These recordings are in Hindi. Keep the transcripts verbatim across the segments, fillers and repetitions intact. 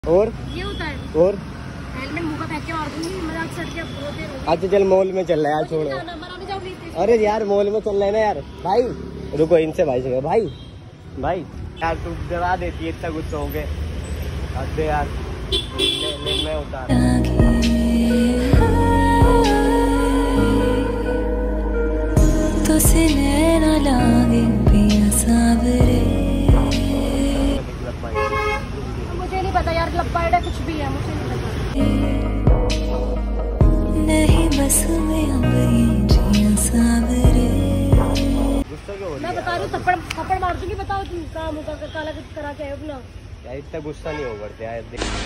और ये होता है और हेलमेट मुंह पे फेंक के मार दूंगी मजाक सट के बहुत देर हो गई। अच्छा चल मॉल में चल रहा है यार, छोड़ो। अरे यार मॉल में चल रहा है ना यार। भाई रुको, इनसे भाई से भाई भाई यार तू डरा देती है, इतना गुस्सा हो गए। अरे यार ले, ले, मैं उतार तो सिनेना लागे पिया सावरे। मुझे नहीं पता यार, लब्बाइड है कुछ भी है, मुझे नहीं पता। नहीं बस में अब ये जिया सावरे। गुस्सा क्यों हो रही है? मैं बता रही हूँ थप्पड़ थप्पड़ मार दूंगी। बताओ तुम काम होगा काला करा के आए अपना। यार इतना गुस्सा नहीं हो करते यार।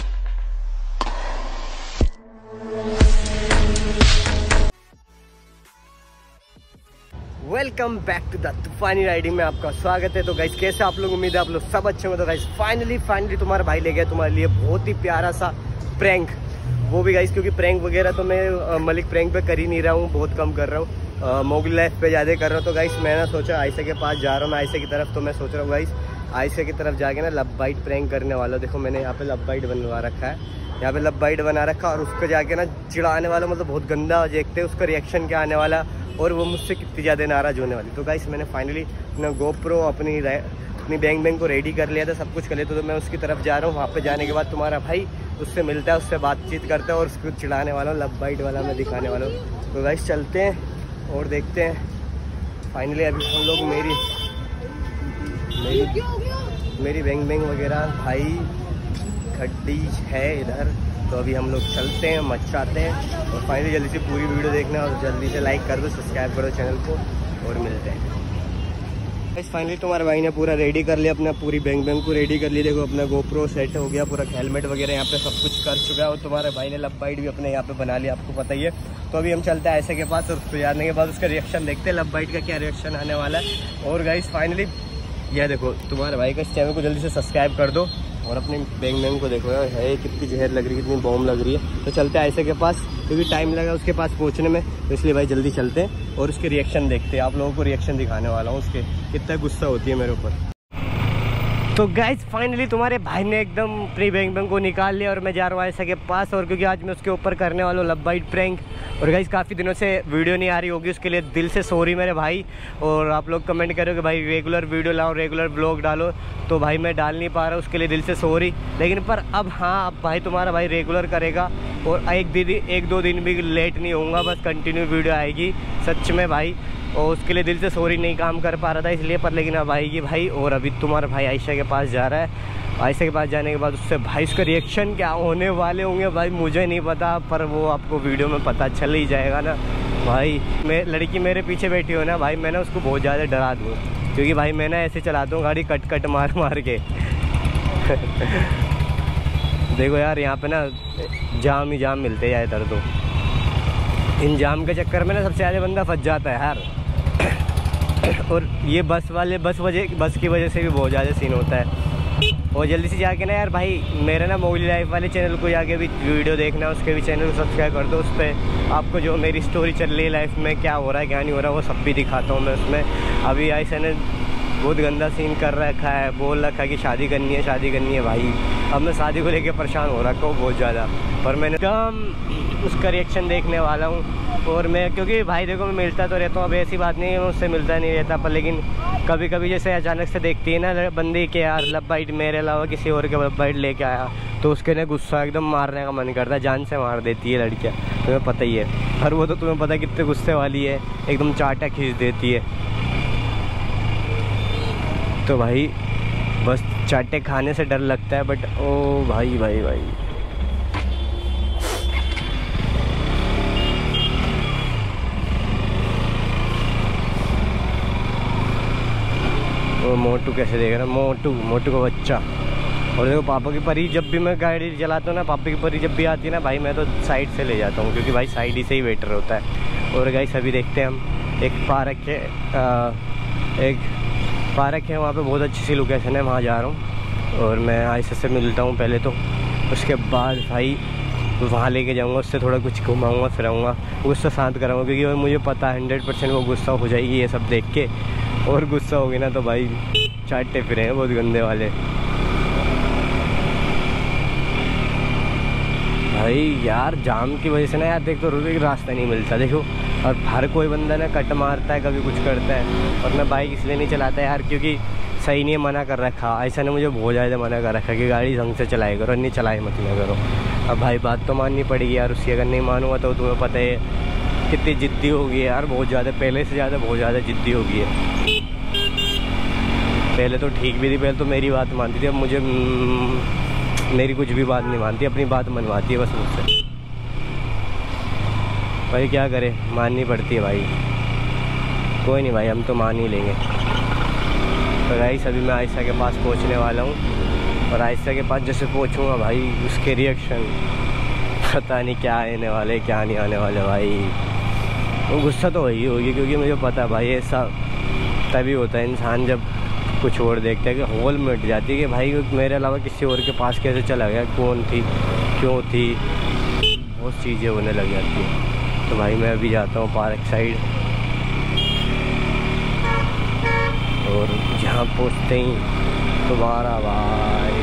Welcome back to the Toofani riding में आपका स्वागत है। तो गाइस कैसे आप लोग, उम्मीद है आप लोग सब अच्छे हो। तो गाइस फाइनली फाइनली तुम्हारा भाई ले गया तुम्हारे लिए बहुत ही प्यारा सा प्रैंक। वो भी गाइस क्योंकि प्रैंक वगैरह तो मैं मलिक प्रैंक पे कर ही नहीं रहा हूँ, बहुत कम कर रहा हूँ, मोगली लाइफ पे ज़्यादा कर रहा हूँ। तो गाइस मैंने सोचा आयशा के पास जा रहा हूँ, आयशा की तरफ। तो मैं सोच रहा हूँ गाइस आयशा की तरफ जाके ना लब बाइट प्रैंक करने वाला। देखो मैंने यहाँ पे लब बाइट बनवा रखा है, यहाँ पे लब बाइट बना रखा और उसको जाके ना चिढ़ाने वाला, मतलब बहुत गंदा देखते हैं उसका रिएक्शन क्या आने वाला और वो मुझसे कितनी ज़्यादा नाराज़ होने वाली। तो गाइस मैंने फाइनली अपना गोप्रो अपनी अपनी बैंग बैंग को रेडी कर लिया था, सब कुछ कर लिया। तो मैं उसकी तरफ जा रहा हूँ। वहाँ पे जाने के बाद तुम्हारा भाई उससे मिलता है, उससे बातचीत करता है और उसको चिढ़ाने वाला हूँ, लब बाइट वाला मैं दिखाने वाला हूँ। तो गाइस चलते हैं और देखते हैं। फाइनली अभी हम लोग मेरी मेरी मेरी बैंग बैंग वगैरह भाई खड्डी है इधर। तो अभी हम लोग चलते हैं, मचाते हैं और फाइनली जल्दी से पूरी वीडियो देखना और जल्दी से लाइक कर दो, सब्सक्राइब करो चैनल को और मिलते हैं। गाइस फाइनली तुम्हारे भाई ने पूरा रेडी कर लिया, अपना पूरी बैंक बैंक को रेडी कर लिया। देखो अपना गोप्रो सेट हो गया, पूरा हेलमेट वगैरह यहाँ पे सब कुछ कर चुका है और तुम्हारे भाई ने लब बाइट भी अपने यहाँ पे बना लिया, आपको पता ही है। तो अभी हम चलते हैं ऐसे के पास और उसको जाने के बाद उसका रिएक्शन देखते हैं, लब बाइट का क्या रिएक्शन आने वाला है। और गाइस फाइनली यह देखो तुम्हारे भाई का इस चैनल को जल्दी से सब्सक्राइब कर दो और अपने बैंग बैंग को देखो यार, है कितनी जहर लग रही है, कितनी बॉम्ब लग रही है। तो चलते हैं ऐसे के पास, क्योंकि टाइम लगा उसके पास पहुंचने में, तो इसलिए भाई जल्दी चलते हैं और उसके रिएक्शन देखते हैं। आप लोगों को रिएक्शन दिखाने वाला हूँ उसके, कितना गुस्सा होती है मेरे ऊपर। तो गाइज फाइनली तुम्हारे भाई ने एकदम प्री बैंग बैंग को निकाल लिया और मैं जा रहा हूँ ऐसा के पास। और क्योंकि आज मैं उसके ऊपर करने वाला हूँ लब बाइट प्रैंक। और गाइज काफ़ी दिनों से वीडियो नहीं आ रही होगी, उसके लिए दिल से सॉरी मेरे भाई। और आप लोग कमेंट करो कि भाई रेगुलर वीडियो लाओ, रेगुलर ब्लॉग डालो, तो भाई मैं डाल नहीं पा रहा, उसके लिए दिल से सॉरी। लेकिन पर अब हाँ, अब भाई तुम्हारा भाई रेगुलर करेगा और एक दीदी एक दो दिन भी लेट नहीं होऊंगा, बस कंटिन्यू वीडियो आएगी सच में भाई। और उसके लिए दिल से सॉरी, नहीं काम कर पा रहा था इसलिए, पर लेकिन अब आएगी भाई। और अभी तुम्हारा भाई आयशा के पास जा रहा है, आयशा के पास जाने के बाद उससे भाई उसका रिएक्शन क्या होने वाले होंगे भाई मुझे नहीं पता, पर वो आपको वीडियो में पता चल ही जाएगा ना भाई। मैं लड़की मेरे पीछे बैठी हो ना भाई, मैं ना उसको बहुत ज़्यादा डरा दूँ, क्योंकि भाई मैं ना ऐसे चलाता हूँ गाड़ी कट कट मार मार के। देखो यार यहाँ पे ना जाम ही जाम मिलते हैं इधर, तो इन जाम के चक्कर में ना सबसे ज़्यादा बंदा फंस जाता है यार। और ये बस वाले बस वजह बस की वजह से भी बहुत ज़्यादा सीन होता है। और जल्दी से जाके ना यार भाई मेरे ना मोगली लाइफ वाले चैनल को जाके भी वीडियो देखना, उसके भी चैनल को सब्सक्राइब कर दो। उस पर आपको जो मेरी स्टोरी चल रही है लाइफ में, क्या हो रहा है क्या नहीं हो रहा, वो सब भी दिखाता हूँ मैं उसमें। अभी आयशा ने बहुत गंदा सीन कर रखा है, बोल रखा है कि शादी करनी है शादी करनी है भाई। अब मैं शादी को लेके परेशान हो रखा हूँ बहुत ज़्यादा, पर मैंने कम उसका रिएक्शन देखने वाला हूँ। और मैं क्योंकि भाई देखो मैं मिलता तो रहता हूँ, अब ऐसी बात नहीं है मैं उससे मिलता नहीं रहता, पर लेकिन कभी कभी जैसे अचानक से देखती है ना बंदी के यार लब बाइट मेरे अलावा किसी और के लब बाइट लेके आया, तो उसके ना गुस्सा एकदम मारने का मन करता है, जान से मार देती है लड़कियाँ, तुम्हें पता ही है। और वो तो तुम्हें पता है कितने गुस्से वाली है, एकदम चाटा खींच देती है। तो भाई बस चाटे खाने से डर लगता है, बट ओ भाई भाई भाई वो मोटू कैसे देख रहा है, मोटू मोटू का बच्चा। और देखो पापा की परी, जब भी मैं गाड़ी चलाता हूँ ना, पापा की परी जब भी आती है ना भाई, मैं तो साइड से ले जाता हूँ, क्योंकि भाई साइड ही से ही बेटर होता है। और गाइस अभी देखते हैं हम एक पार्क है, आ, एक पार्क है वहाँ पे, बहुत अच्छी सी लोकेशन है, वहाँ जा रहा हूँ। और मैं आयशा से मिलता हूँ पहले, तो उसके बाद भाई वहाँ लेके जाऊँगा, उससे थोड़ा कुछ घुमाऊँगा फिराऊँगा, गुस्सा शांत कराऊँगा, क्योंकि मुझे पता है हंड्रेड परसेंट वो गुस्सा हो जाएगी ये सब देख के। और गुस्सा होगी ना तो भाई चाटे फिरे हैं बहुत गंदे वाले। भाई यार जाम की वजह से ना यार देख तो रोड रास्ता नहीं मिलता देखो। और हर कोई बंदा ना कट मारता है, कभी कुछ करता है। और मैं बाइक इसलिए नहीं चलाता यार क्योंकि सही नहीं है, मना कर रखा ऐसा ने मुझे बहुत ज़्यादा मना कर रखा कि गाड़ी ढंग से चलाया करो, नहीं चलाए मत ना करो। अब भाई बात तो माननी पड़ेगी यार उसकी, अगर नहीं मानूंगा तो तुम्हें पता है कितनी जिद्दी हो गई है यार, बहुत ज़्यादा, पहले से ज़्यादा बहुत ज़्यादा जिद्दी हो गई है। पहले तो ठीक भी थी, पहले तो मेरी बात मानती थी, अब मुझे मेरी कुछ भी बात नहीं मानती, अपनी बात मनवाती है बस मुझसे। भाई क्या करे, माननी पड़ती है भाई, कोई नहीं भाई हम तो मान ही लेंगे। तो गाइस अभी मैं आयशा के पास पहुंचने वाला हूं, और आयशा के पास जैसे पहुंचूंगा भाई उसके रिएक्शन पता नहीं क्या आने वाले क्या नहीं आने वाले भाई। वो गुस्सा तो वही होगी क्योंकि मुझे पता है भाई ऐसा तभी होता है इंसान जब कुछ और देखता है कि होल मिट जाती है कि भाई मेरे अलावा किसी और के पास कैसे चला गया, कौन थी, क्यों थी, बहुत चीज़ें होने लग जाती हैं। तो भाई मैं अभी जाता हूँ पार्क साइड, और जहाँ पहुँचते ही दोबारा भाई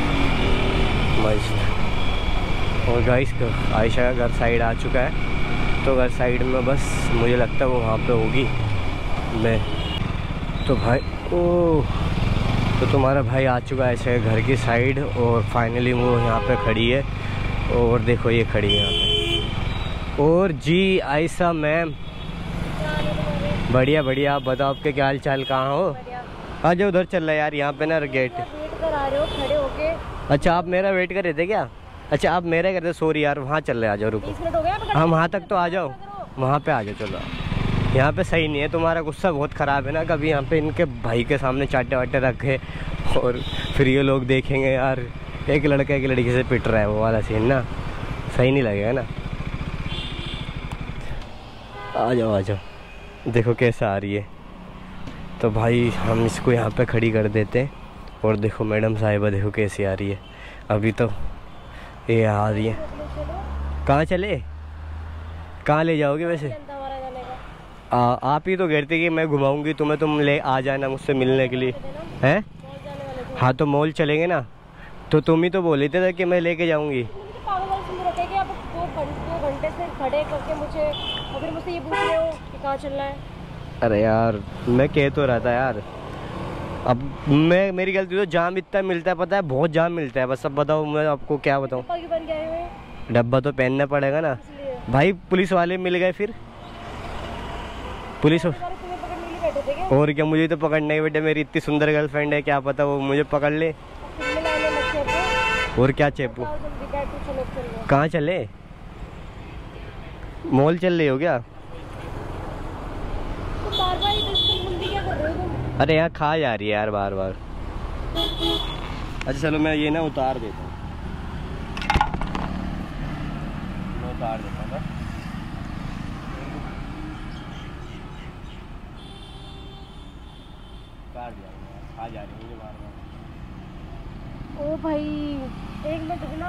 मस्त। और गाइस आयशा का घर साइड आ चुका है, तो घर साइड में बस मुझे लगता है वो वहाँ पे होगी। मैं तो भाई ओह तो तुम्हारा भाई आ चुका है ऐसे घर की साइड, और फाइनली वो यहाँ पे खड़ी है, और देखो ये खड़ी है यहाँ पे। और जी आयशा मैम बढ़िया बढ़िया, आप बताओ आपके क्या हाल चाल, कहाँ हो? आ जाओ उधर चल रहा है यार, यहाँ पे ना गेट। वेट कर आ रहे हो खड़े होके? अच्छा आप मेरा वेट कर रहे थे क्या? अच्छा आप मेरा कर रहे थे, सॉरी यार, वहाँ चल रहे, आ जाओ रुको। बीस मिनट हो गया? हम वहाँ तक तो आ जाओ, वहाँ पे आ जाओ। चलो यहाँ पे सही नहीं है, तुम्हारा गुस्सा बहुत ख़राब है ना, कभी यहाँ पे इनके भाई के सामने चाटे वाटे रखे और फिर ये लोग देखेंगे यार एक लड़का एक लड़की से पिट रहा है, वो वाला सीन ना सही नहीं लगेगा ना। आ जाओ आ जाओ, देखो कैसा आ रही है। तो भाई हम इसको यहाँ पे खड़ी कर देते हैं, और देखो मैडम साहिबा देखो कैसी आ रही है, अभी तो ये आ रही है। कहाँ चले, कहाँ ले जाओगे वैसे? आ, आप ही तो कहते कि मैं घुमाऊंगी तुम्हें, तुम ले आ जाना मुझसे मिलने के लिए, हैं? हाँ तो मॉल चलेंगे ना, तो तुम ही तो बोले थे कि मैं लेके जाऊंगी। घंटे से खड़े करके मुझे और फिर मुझसे ये पूछ रहे हो कि कहाँ चलना है। अरे यार मैं कह तो रहा था यार, अब मैं मेरी गलती, तो जाम इतना मिलता है पता है, बहुत जाम मिलता है। बस अब बताओ मैं आपको क्या बताऊँ, डब्बा तो पहनना पड़ेगा ना भाई, पुलिस वाले मिल गए फिर पुलिस, और क्या मुझे तो पकड़ना ही बेटे, मेरी इतनी सुंदर गर्लफ्रेंड है, क्या पता वो मुझे पकड़ ले। और क्या चेपू, कहाँ चले, मॉल चल रही हो क्या? तो बार बार क्या कर रहे हो तुम? अरे यहाँ खा जा रही है यार बार बार। अच्छा चलो मैं ये ना उतार देता हूँ, मैं उतार देता हूँ, उतार दिया, खा जा रही है मुझे बार बार। ओ भाई एक मिनट रुकना।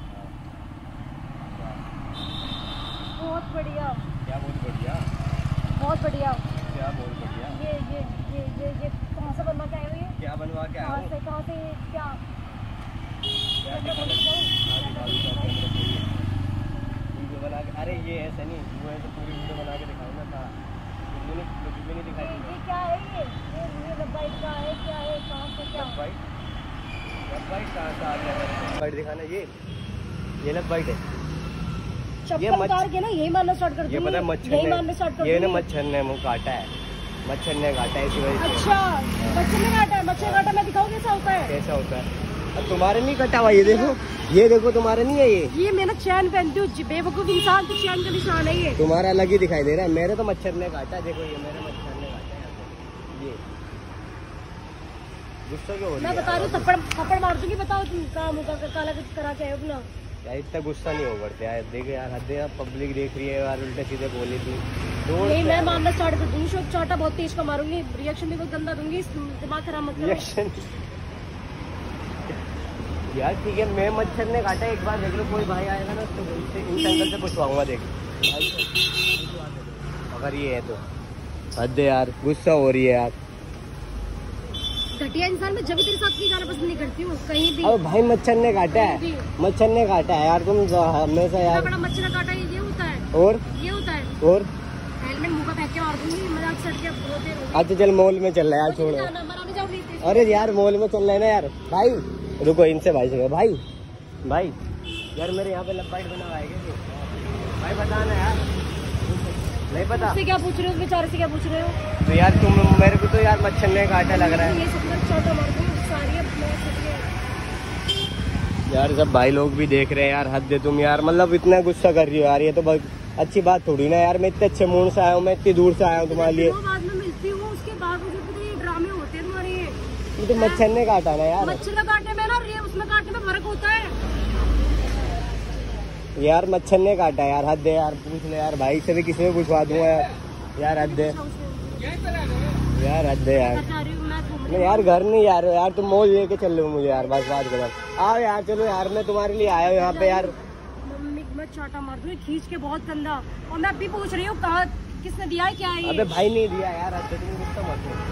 बहुत बढ़िया। क्या बहुत बढ़िया? बहुत बढ़िया। क्या बहुत बढ़िया? ये ये ये ये ये कहाँ से बनवा के आए हो? ये क्या बनवा के आए कहाँ हो? से कहाँ से क्या? क्या दिखा वीडियो बना के? अरे ये ऐसा नहीं, वो ऐसे पूरी वीडियो बना के दिखाऊँ ना, था मैंने कुछ भी नहीं दिखाई। ये क्या है? ये ये ये लब्बाइट का है, क्या है, कहाँ से क्या? लब्बाइट लब्बाइट कहाँ से आ गया? लब्बाइट दिखाना, ये ये लब्बाइट है। चप्पल उतार के ना यही मारना स्टार्ट कर दूंगी। ये पता है मच्छर यही मारना स्टार्ट कर ने, ये ना दूंगी। मच्छर ने मुँह काटा है, मच्छर ने काटा है इसी वजह से। अच्छा मच्छर ने काटा है? मच्छर काटा मैं दिखाऊँ कैसा होता है? कैसा होता है? अब तुम्हारे नहीं कटा हुआ, ये देखो, ये देखो तुम्हारे नहीं है ये ये मैं ना चैन पहनती हूँ, बेवकूफ इंसान तो चैन का निशान है ये। तुम्हारा अलग ही दिखाई दे रहा है, मेरे तो मच्छर ने काटा, देखो ये मेरे मच्छर ने काटा है। ये गुस्सा क्यों हो रही है? मैं बता रही हूँ थप्पड़ थप्पड़ मार दूंगी, बताओ तुम काम होगा काला करा के आए अपना। यार इतना गुस्सा नहीं हो पड़ता यार, देख यार हद है, पब्लिक देख रही है यार, उल्टे सीधे बोली थी। नहीं मैं मारना स्टार्ट कर दूंगी, शोक चाटा बहुत तेज का मारूंगी, रिएक्शन भी बहुत गंदा दूंगी, दिमाग खराब मत करो। रिएक्शन यार ठीक है, मैं मच्छर ने काटा, एक बार देख लो, कोई भाई आएगा ना तो इन अंकल से पूछवाऊंगा, देख अगर ये है तो। हद है यार, गुस्सा हो रही है यार। घटिया इंसान मैं जब भी तेरे साथ कहीं जाना पसंद नहीं करती हूँ कहीं भी। अब भाई मच्छर ने काटा है, मच्छर ने काटा है यार, तुम हमेशा यार। बड़ा मच्छर काटा है, ये होता है और ये होता है और हेलमेट मुँह पे फेंक के मार दूंगी, मजाक सट के बहुत देर हो गई। अच्छा चल मॉल में चल रहा है यार, छोड़ो। जाना, मना में जाओ प्लीज। अरे यार मॉल में चल रहे हैं ना यार। भाई रुको, इनसे भाई से भाई भाई यार मेरे यहाँ पे लंबाई बना हुआ है क्या? भाई बता ना यार, नहीं पता। उससे क्या पूछ रहे हो, बेचारे से क्या पूछ रहे हो? तो यार तुम मेरे को तो यार मच्छर ने काटा लग रहा है ये सब लोग छोटा मार दूँ सारी अब मैं सोच रही यार। सब भाई लोग भी देख रहे हैं यार, हद है तुम यार, मतलब इतना गुस्सा कर रही हो यार, ये तो बहुत अच्छी बात थोड़ी ना यार। मैं इतने अच्छे मूड से आया हूँ, मैं इतनी दूर से आया हूँ तुम्हारे लिए। बाद में मिलती हूँ, उसके बाद मुझे पता ये ड्रामे होते हैं तुम्हारे। ये तो मच्छर ने काटा ना यार। मच्छर का काटने में ना उसमें काटने में फर्क होता है यार। मच्छर ने काटा यार, हद है यार। पूछ ले यार भाई से भी, किसी को पूछवा दूंगा यार। यार हद है यार, हद है यार। नहीं यार घर नहीं यार, यार तुम मॉल लेके चल रहे हो मुझे यार, बस बात करो। आओ यार चलो यार, मैं तुम्हारे लिए आया हूँ यहाँ पे यार। मम्मी मैं चाटा मार दूँ खींच के बहुत गंदा, और मैं अभी पूछ रही हूँ कहाँ किसने दिया है क्या है ये? अबे भाई नहीं दिया यार, हद है, तुम गुस्सा मत हो।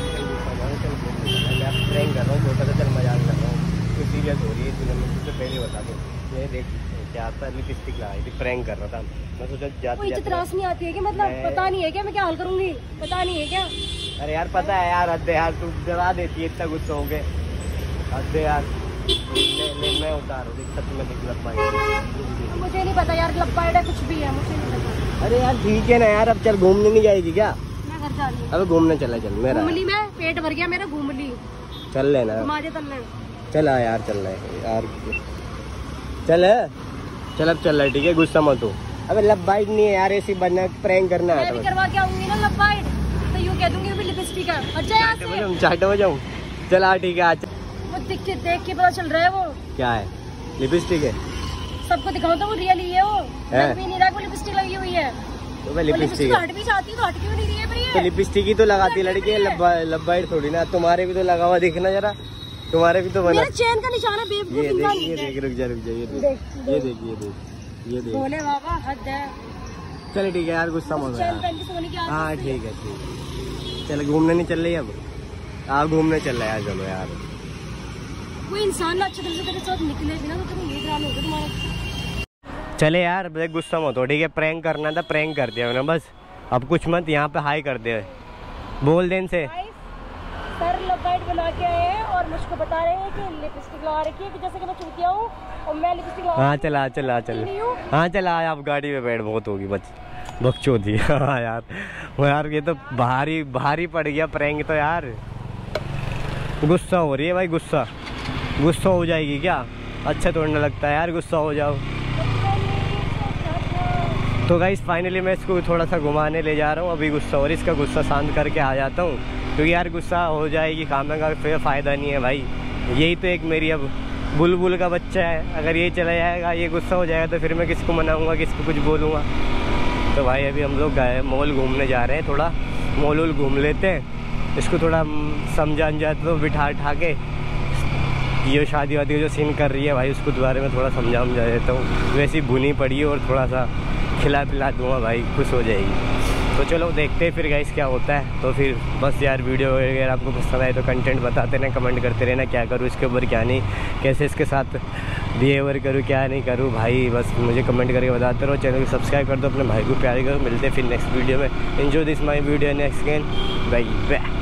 मैं प्रैंक कर रहा हूँ, छोटा सा चल मजाक कर रहा हूँ, तो सीरियस हो रही है इसलिए मैं तुझसे पहले बता दूँ। ये देख क्या आता है, लिपस्टिक लगाई थी, प्रैंक कर रहा था मैं, सोचा जाते जाते त्रास नहीं आती है कि मतलब पता नहीं है क्या मैं क्या हाल करूंगी, पता नहीं है क्या? अरे यार पता है यार, हद है यार, तू डरा देती है इतना गुस्सा हो गए, हद है यार। मैं मैं उतार रहा हूँ, सच में लग पाएगी। मुझे नहीं पता यार, लग पाएगा कुछ भी है, मुझे नहीं पता। अरे यार ठीक है ना यार, अब चल घूमने नहीं जाएगी क्या? मैं घर जा रही हूँ। अब घूमने चला चल मेरा। घूम ली मैं, पेट भर गया मेरा, घूम ली। चल लेना, चला यार, चल रहा है यार, चल चल अब चल रहा है, ठीक है गुस्सा मत हो। अबे लब बाइट नहीं है यार, ऐसी बनना प्रैंक करना है। मैं भी करवा के आऊंगी ना लब बाइट, तो यूं कह दूंगी भी लिपस्टिक है। अच्छा यहाँ से चाटे बजाऊं? चल ठीक है आज। वो देख के देख के पता चल रहा है वो क्या है, लिपस्टिक है। सबको दिखाऊं तो वो रियल ही है, वो लग भी नहीं रहा, वो लिपस्टिक लगी हुई है। तो मैं लिपस्टिक हट भी जाती तो हट क्यों नहीं रही है? तो लिपस्टिक ही तो लगाती लड़की है, लब बाइट थोड़ी ना। तुम्हारे भी तो लगा हुआ, देखना जरा, तुम्हारे भी तो बना। चैन का निशान है, बेवकूफ इंसान। ये देख, रुक जा रुक जा, ये देख ये देख ये देख ये देख। बोले बाबा हद है। चल ठीक है यार, गुस्सा मत हो। हाँ ठीक है ठीक है, चल घूमने नहीं चल रही अब? हाँ घूमने चल रहा है यार, चलो यार। कोई इंसान ना अच्छे तरह से तेरे साथ निकले बिना तो तेरे ये ध्यान होगा तुम्हारा। चले यार देख, गुस्सा मत हो, ठीक है? प्रैंक करना था, प्रैंक कर दिया मैंने, बस अब कुछ मत यहाँ पे हाई कर दे, बोल देन से। सर लबाइट बना के आए हैं और मुझको बता रहे हैं कि लिपस्टिक लगा रखी है, कि जैसे कि मैं चूतिया हूँ और मैं लिपस्टिक लगा। हाँ चला चला चल, हाँ चला, आप गाड़ी में बैठ, बहुत होगी बच बकचोदी। हाँ यार वो यार, ये तो भारी भारी पड़ गया प्रैंक तो यार। गुस्सा हो रही है भाई, गुस्सा गुस्सा हो जाएगी क्या? अच्छा थोड़ा लगता है यार गुस्सा हो जाओ। तो गाइस फाइनली मैं इसको थोड़ा सा घुमाने ले जा रहा हूँ, अभी गुस्सा हो रही, इसका गुस्सा शांत करके आ जाता हूँ, क्योंकि यार गुस्सा हो जाएगी काम का फिर फ़ायदा नहीं है भाई। यही तो एक मेरी अब बुलबुल का बच्चा है, अगर ये चला जाएगा, ये गुस्सा हो जाएगा, तो फिर मैं किसको मनाऊंगा, किसको कुछ बोलूँगा? तो भाई अभी हम लोग गए मॉल घूमने जा रहे हैं, थोड़ा मॉल वॉल घूम लेते हैं, इसको थोड़ा समझा जाए तो बिठा उठा के। ये शादी वादी जो सीन कर रही है भाई, उसको दोबारा में थोड़ा समझा समझा देता हूँ, वैसी भुनी पड़ी है, और थोड़ा सा खिला पिला दूँगा भाई, खुश हो जाएगी। तो चलो देखते हैं फिर गाइस क्या होता है। तो फिर बस यार वीडियो वगैरह आपको पसंद आए तो कंटेंट बताते रहना, कमेंट करते रहना, क्या करूँ इसके ऊपर क्या नहीं, कैसे इसके साथ बिहेवियर करूँ क्या नहीं करूँ भाई, बस मुझे कमेंट करके बताते रहो। चैनल को सब्सक्राइब कर दो, अपने भाई को प्यार करो। मिलते हैं फिर नेक्स्ट वीडियो में। Enjoy this my video next again, bye bye.